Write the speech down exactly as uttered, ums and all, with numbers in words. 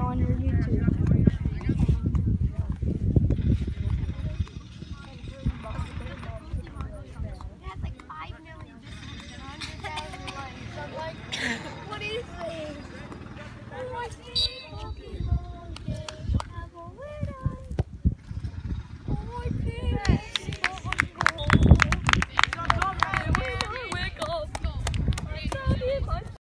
on your YouTube. What is this? Oh my God.